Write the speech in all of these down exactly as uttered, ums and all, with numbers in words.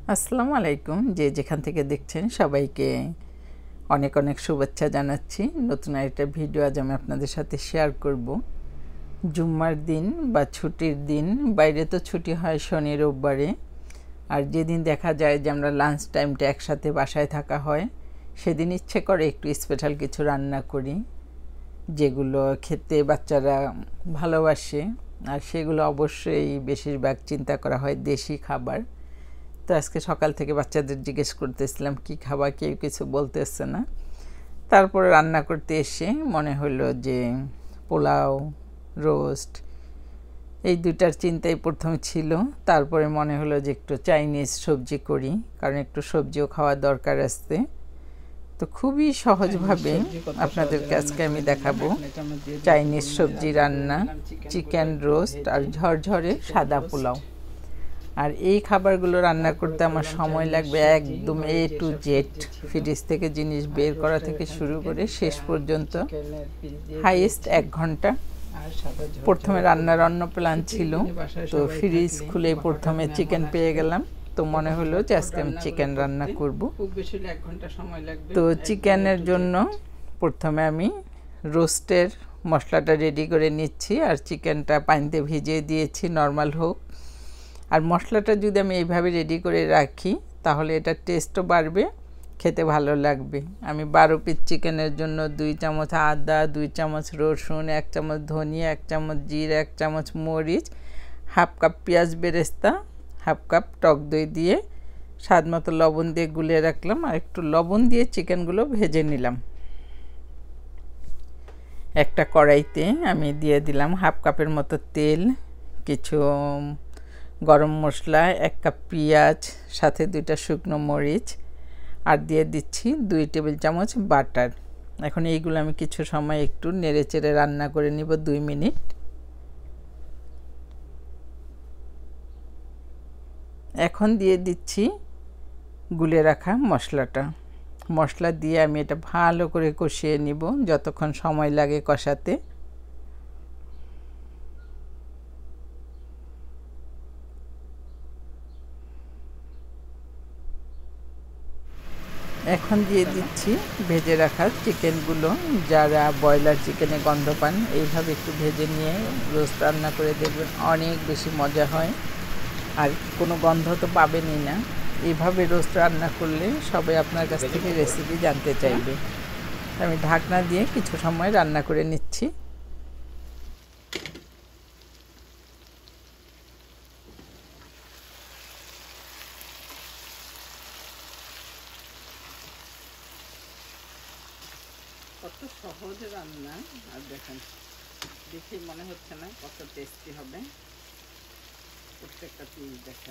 আসসালামু আলাইকুম। যে যেখান থেকে দেখছেন সবাইকে অনেক অনেক শুভেচ্ছা জানাচ্ছি। নতুন একটা ভিডিও আজ আমি আপনাদের সাথে শেয়ার করব। জুম্মার দিন বা ছুটির দিন, বাইরে তো ছুটি হয় শনি রোববারে, আর যেদিন দেখা যায় যে আমরা লাঞ্চ টাইমটা একসাথে বাসায় থাকা হয়, সেদিন ইচ্ছে করে একটু স্পেশাল কিছু রান্না করি, যেগুলো খেতে বাচ্চারা ভালোবাসে। আর সেগুলো অবশ্যই বেশিরভাগ চিন্তা করা হয় দেশি খাবার। তো আজকে সকাল থেকে বাচ্চাদের জিজ্ঞেস করতেছিলাম কি খাবা, কেউ কিছু বলতেছে না। তারপরে রান্না করতে এসে মনে হলো যে পোলাও, রোস্ট, এই দুটার চিন্তাই প্রথমে ছিল। তারপরে মনে হলো যে একটু চাইনিজ সবজি করি, কারণ একটু সবজিও খাওয়া দরকার আছে। তো খুবই সহজভাবে আপনাদেরকে আজকে আমি দেখাবো চাইনিজ সবজি রান্না, চিকেন রোস্ট আর ঝরঝরে সাদা পোলাও। আর এই খাবারগুলো রান্না করতে আমার সময় লাগবে একদম এ টু জেড, ফ্রিজ থেকে জিনিস বের করা থেকে শুরু করে শেষ পর্যন্ত হাইয়েস্ট এক ঘন্টা। প্রথমে রান্নার অন্য প্ল্যান ছিল, তো ফ্রিজ খুলে প্রথমে চিকেন পেয়ে গেলাম, তো মনে হলো যে আজকে আমি চিকেন রান্না করব। তো চিকেনের জন্য প্রথমে আমি রোস্টের মশলাটা রেডি করে নিচ্ছি, আর চিকেনটা পানিতে ভিজিয়ে দিয়েছি নর্মাল হোক। আর মশলাটা যদি আমি এইভাবে রেডি করে রাখি তাহলে এটা টেস্টও বাড়বে, খেতে ভালো লাগবে। আমি বারো পিস চিকেনের জন্য দুই চামচ আদা, দুই চামচ রসুন, এক চামচ ধনিয়া, এক চামচ জিরা, এক চামচ মরিচ, হাফ কাপ পেঁয়াজ বেরেস্তা, হাফ কাপ টক দই দিয়ে স্বাদ মতো লবণ দিয়ে গুলিয়ে রাখলাম। আর একটু লবণ দিয়ে চিকেনগুলো ভেজে নিলাম। একটা কড়াইতে আমি দিয়ে দিলাম হাফ কাপের মতো তেল, কিছু গরম মশলা, এক কাপ পেঁয়াজ, সাথে দুইটা শুকনো মরিচ, আর দিয়ে দিচ্ছি দুই টেবিল চামচ বাটার। এখন এইগুলো আমি কিছু সময় একটু নেড়ে চেড়ে রান্না করে নিব দুই মিনিট। এখন দিয়ে দিচ্ছি গুলে রাখা মশলাটা। মশলা দিয়ে আমি এটা ভালো করে কষিয়ে নিব যতক্ষণ সময় লাগে কষাতে। এখন দিয়ে দিচ্ছি ভেজে রাখা চিকেনগুলো। যারা ব্রয়লার চিকেনে গন্ধ পান, এইভাবে একটু ভেজে নিয়ে রোস্ট রান্না করে দেখবেন, অনেক বেশি মজা হয়, আর কোনো গন্ধ তো পাবেনই না। এইভাবে রোস্ট রান্না করলে সবাই আপনার কাছ থেকে রেসিপি জানতে চাইবে। আমি ঢাকনা দিয়ে কিছু সময় রান্না করে নিচ্ছি। কত সহজ রান্না, আর দেখেন দেখে মনে হচ্ছে না কত টেস্টি হবে। প্রত্যেকটা পিস দেখেন।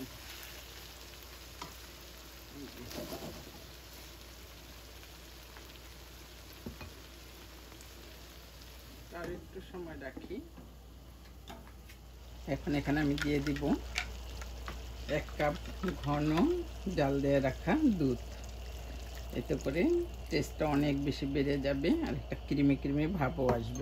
আর একটু সময় রাখি। এখন এখানে আমি দিয়ে দিব এক কাপ ঘন জাল দিয়ে রাখা দুধ। এতে করে টেস্টটা অনেক বেশি বেড়ে যাবে, আর একটা ক্রিমি ক্রিমি ভাবও আসবে।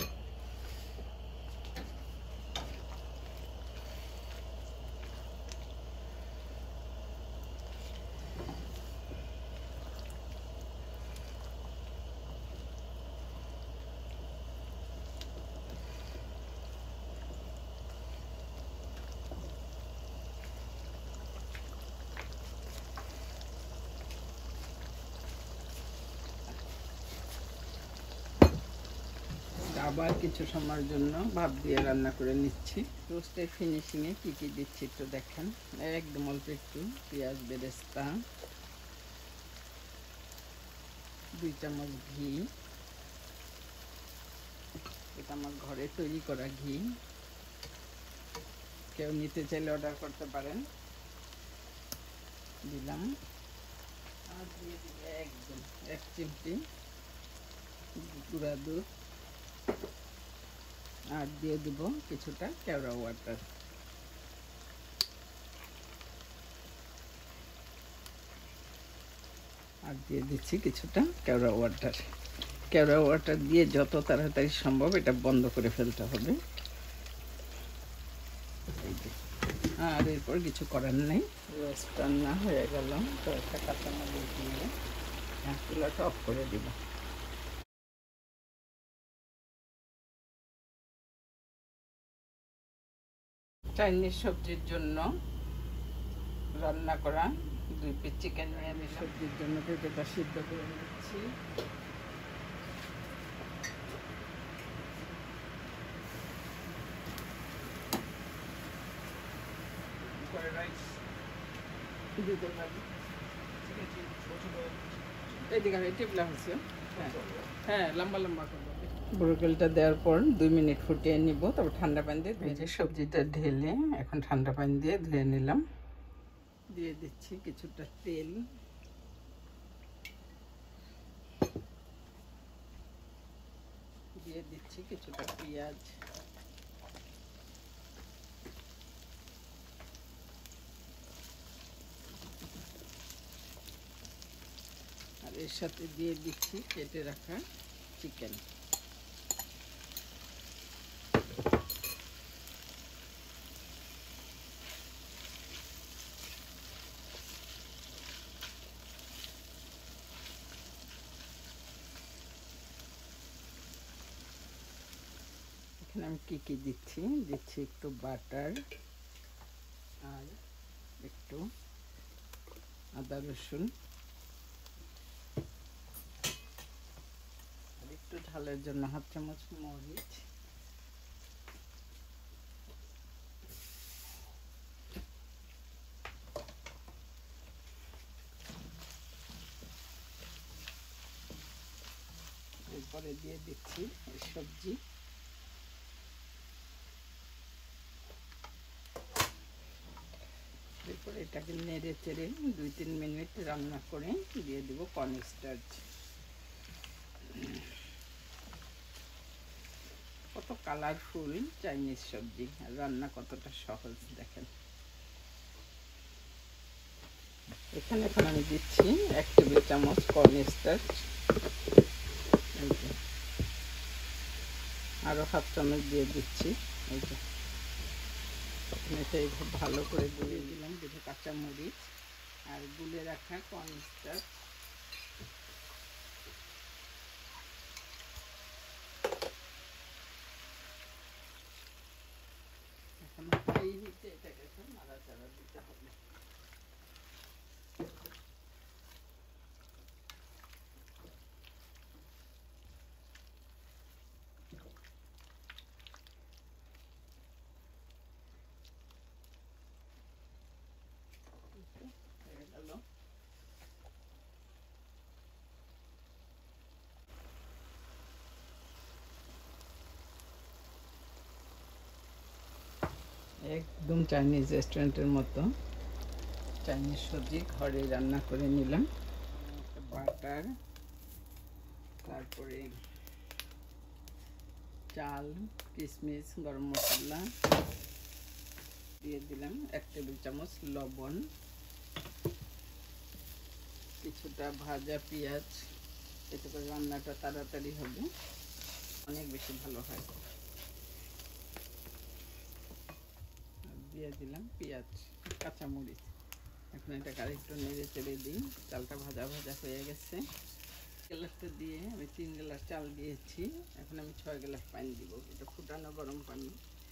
আবার কিছু সময়ের জন্য ভাপ দিয়ে রান্না করে নিচ্ছি। রোস্টের ফিনিশিংয়ে কী কী দিচ্ছি একটু দেখেন। একদম অল্প একটু পেঁয়াজ বেরেস্তা, দুই চামচ ঘি, এটা আমার ঘরে তৈরি করা ঘি, কেউ নিতে চাইলে অর্ডার করতে পারেন। দিলাম, আর দিয়ে দিলে একদম এক চিমটি গুঁড়া দুধ, আর দিয়ে দিব কিছুটা কেওড়া ওয়াটার। আর দিয়ে দিচ্ছি কিছুটা কেওড়া ওয়াটার। কেওড়া ওয়াটার দিয়ে যত তাড়াতাড়ি সম্ভব এটা বন্ধ করে ফেলতে হবে। আর এরপর কিছু করার নেই, রোস্ট রান্না হয়ে গেল। তো একটা কাঁচামরিচ দিয়ে চুলাটা অফ করে দিব। চাইনিজ সবজির জন্য রান্না করা দুই পিস চিকেন নিয়ে আমি সবজির জন্য পেঁপেটা সিদ্ধ করে নিচ্ছি। হ্যাঁ, লম্বা লম্বা করবো। ব্রোকলিটা দেওয়ার পর দুই মিনিট ফুটিয়ে নিব, তারপর ঠান্ডা পানি দিয়ে ভেজে সবজিটা ঢেলে এখন ঠান্ডা পানি দিয়ে ধুয়ে নিলাম। দিয়ে দিচ্ছি কিছুটা তেল, দিয়ে দিচ্ছি কিছুটা পেঁয়াজ, আর এর সাথে দিয়ে দিচ্ছি কেটে রাখা চিকেন। আমি কি কি দিচ্ছি, দিচ্ছি একটু বাটার আর একটু আদা রসুন আর একটু ঝালের জন্য হাফ চামচ মরিচ, এরপরে দিয়ে দিচ্ছি সবজি। এরপর এটাকে নেড়ে চেড়ে দুই তিন মিনিট রান্না করে দিয়ে দেব কর্নস্টার্চ। কত কালারফুল চাইনিজ সবজি, রান্না কতটা সহজ দেখেন। এখানে এখন আমি দিচ্ছি এক টেবিল চামচ কর্নস্টার্চ, আরো হাফ চামচ দিয়ে দিচ্ছি। এই যে এটা ভালো করে গুলিয়ে দিলাম, কিছু কাঁচামরিচ আর গুলে রাখা কর্নস্টার্চ। এখন হাই হিটে এটাকে নাড়াচাড়া দিতে হবে। একদম চাইনিজ রেস্টুরেন্টের মতো চাইনিজ সবজি ঘরে রান্না করে নিলাম। বাটার, তারপরে চাল, কিশমিশ, গরম মশলা দিয়ে দিলাম, এক টেবিল চামচ লবণ, কিছুটা ভাজা পেঁয়াজ, এতে করে রান্নাটা তাড়াতাড়ি হবে, অনেক বেশি ভালো হয়। দিয়ে দিলাম পেঁয়াজ, কাঁচামরিচ। এখন এটাকে আরেকটু নেড়ে চেড়ে দিই। চালটা ভাজা ভাজা হয়ে গেছে। গ্লাসটা দিয়ে আমি তিন গ্লাস চাল দিয়েছি, এখন আমি ছয় গ্লাস পানি দিব। এটা ফুটানো গরম পানি।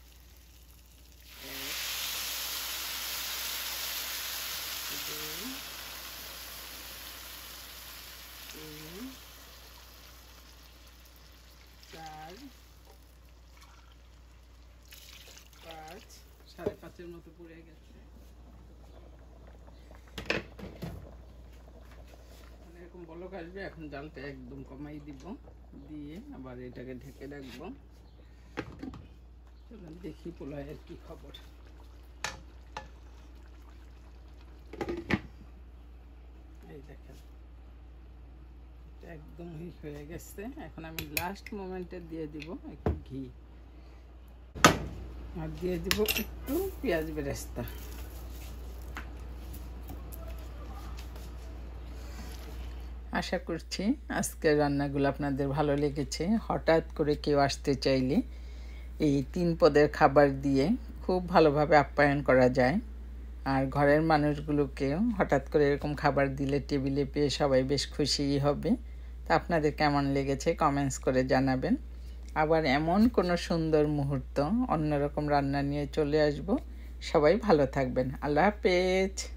চার পাঁচ সাড়ে পাঁচের মতো পড়ে গেছে। এরকম বলক আসবে, এখন জালটা একদম কমাই দিব, দিয়ে আবার এটাকে ঢেকে রাখবো। চলুন দেখি পোলাওয়ের কি খবর। এই দেখেন এটা একদম হয়ে গেছে। এখন আমি লাস্ট মোমেন্টে দিয়ে দিব একটু ঘি আর দিয়ে দিব একটু পেঁয়াজ বেরেস্তা। আশা করছি আজকের রান্নাগুলো আপনাদের ভালো লেগেছে। হঠাৎ করে কেউ আসতে চাইলে এই তিন পদের খাবার দিয়ে খুব ভালোভাবে আপ্যায়ন করা যায়। আর ঘরের মানুষগুলোকেও হঠাৎ করে এরকম খাবার দিলে টেবিলে পেয়ে সবাই বেশ খুশিই হবে। তা আপনাদের কেমন লেগেছে কমেন্টস করে জানাবেন। আবার এমন কোনো সুন্দর মুহূর্ত অন্যরকম রান্না নিয়ে চলে আসব। সবাই ভালো থাকবেন। আল্লাহ হাফেজ।